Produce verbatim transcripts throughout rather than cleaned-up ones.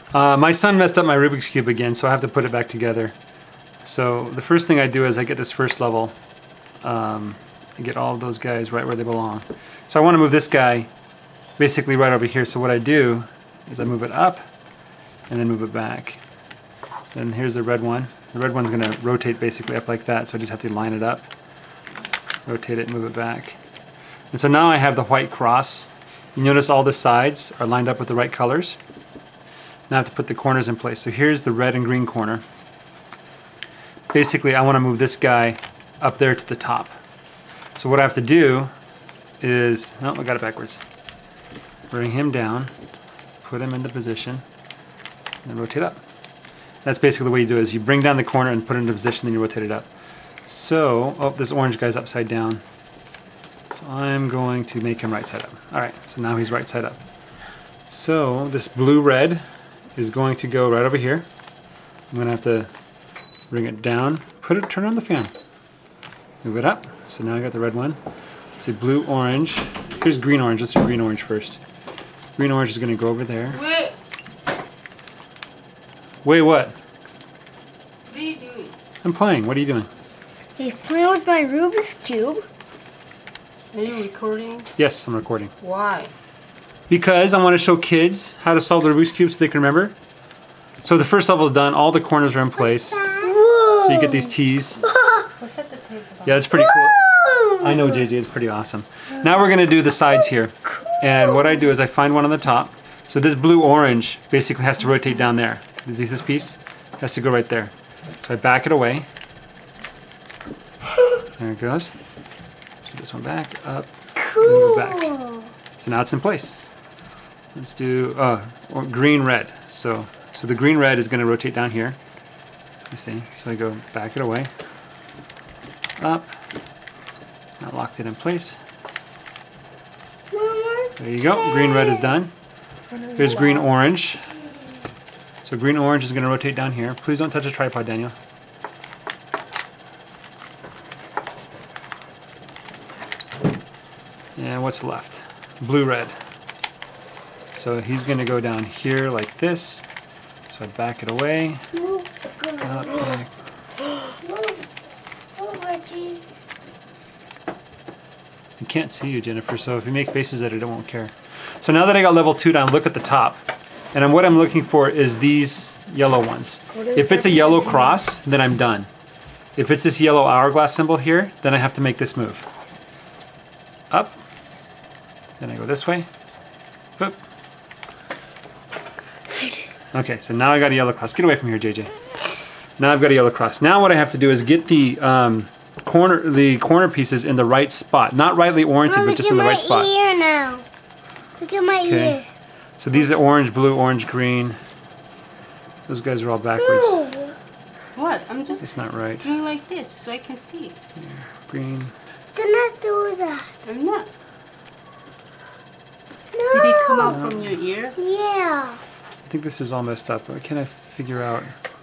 Uh, my son messed up my Rubik's Cube again, so I have to put it back together. So the first thing I do is I get this first level um, and get all of those guys right where they belong. So I want to move this guy basically right over here. So what I do is I move it up and then move it back. Then here's the red one. The red one's going to rotate basically up like that, so I just have to line it up, rotate it, and move it back. And so now I have the white cross. You notice all the sides are lined up with the right colors. Now I have to put the corners in place. So here's the red and green corner. Basically, I want to move this guy up there to the top. So what I have to do is, oh, I got it backwards. Bring him down, put him into position, and rotate up. That's basically the way you do it, is you bring down the corner and put it into position, then you rotate it up. So, oh, this orange guy's upside down. So I'm going to make him right side up. All right, so now he's right side up. So this blue-red is going to go right over here. I'm gonna have to bring it down, put it, turn on the fan. Move it up. So now I got the red one. Let's see, blue-orange. Here's green-orange. Let's do green-orange first. Green-orange is gonna go over there. Wait. Wait, what? What are you doing? I'm playing. What are you doing? He's playing with my Rubik's Cube. Are you recording? Yes, I'm recording. Why? Because I want to show kids how to solve the Rubik's Cube so they can remember. So the first level is done. All the corners are in place. Whoa. So you get these T's. What's that the tape about? Yeah, it's pretty cool. I know, J J, it's pretty awesome. Now we're going to do the sides here. And what I do is I find one on the top. So this blue-orange basically has to rotate down there. This piece has to go right there. So I back it away. There it goes. Put this one back, up, move it back. So now it's in place. Let's do uh, green red. So so the green red is going to rotate down here. You see? So I go back it away, up. Now locked it in place. There you go. Green red is done. Here's green orange. So green orange is going to rotate down here. Please don't touch the tripod, Daniel. And what's left? Blue red. So he's going to go down here like this. So I back it away. Up, back. You can't see you, Jennifer, so if you make faces at it, it won't care. So now that I got level two down, look at the top. And what I'm looking for is these yellow ones. If it's a yellow cross, then I'm done. If it's this yellow hourglass symbol here, then I have to make this move. Up. Then I go this way. Boop. Okay, so now I got a yellow cross. Get away from here, J J. Now I've got a yellow cross. Now what I have to do is get the um, corner the corner pieces in the right spot. Not rightly oriented, Mom, but just in the right spot. Look at my ear now. Look at my Okay. ear. So these are orange, blue, orange, green. Those guys are all backwards. No. What? I'm just It's not right. doing like this so I can see. Green. Do not do that. I'm not. No. Did it come out from your ear? Yeah. I think this is all messed up. What can I figure out?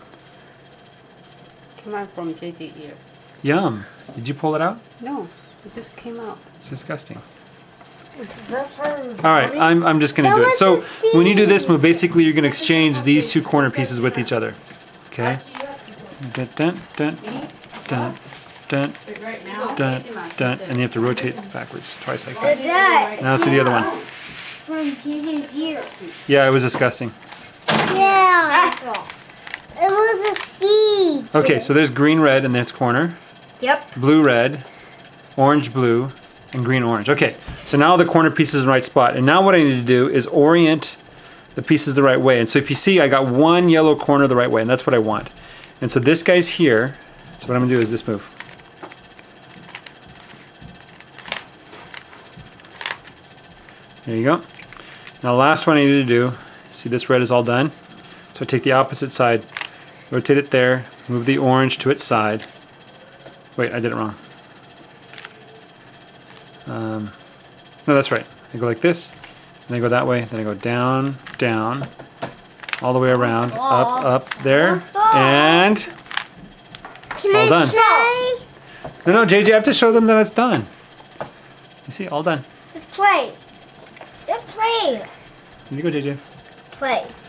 Come out from J J ear. Yum. Did you pull it out? No, it just came out. It's disgusting. Is that for All right, I'm, I'm just going to That do it. was So the when you do seed. this move, basically you're going to exchange these two corner pieces with each other. Okay? Dun, dun, dun, dun, dun, Right now. dun, dun, and you have to rotate backwards twice like that. that? Now let's do the other one. From J J's ear. Yeah, it was disgusting. Yeah. It was a seed. Okay, so there's green, red in this corner, Yep. blue, red, orange, blue, and green, orange. Okay, so now the corner piece is in the right spot. And now what I need to do is orient the pieces the right way. And so if you see, I got one yellow corner the right way, and that's what I want. And so this guy's here. So what I'm gonna do is this move. There you go. Now the last one I need to do, see this red is all done. So I take the opposite side, rotate it there, move the orange to its side. Wait, I did it wrong. Um, no, that's right. I go like this, and I go that way, then I go down, down, all the way around, up, up, there, and Can all I done. try? No, no, J J, I have to show them that it's done. You see, all done. Let's play. Let's play. Here you go, J J. Play.